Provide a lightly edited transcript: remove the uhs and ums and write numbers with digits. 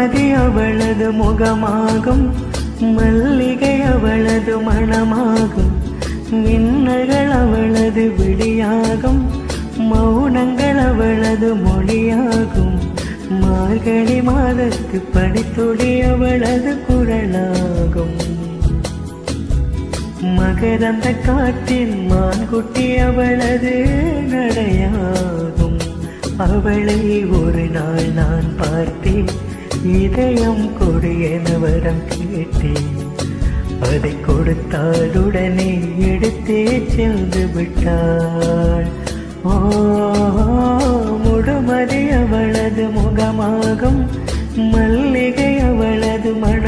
முழுமதி அவளது முகமாகும், மல்லிகை அவளது மணமாகும், மின்னல்கள் அவளது விழியாகும், மௌனங்கள் அவளது மொழியாகும், மார்கழி மாதத்து பனித்துளி அவளது குரலாகும், மகரந்த காற்றில் மான்குட்டி அவளது நடையாகும். அவளை ஒரு நாள் நான் பார்த்தேன், இதயம் கொடு என வரம் கேட்டேன், அதை கொடுத்தால் உடனே எடுத்தே சென்று விட்டாள். ஓ, முழுமதி அவளது முகமாகும், மல்லிகை அவளது மண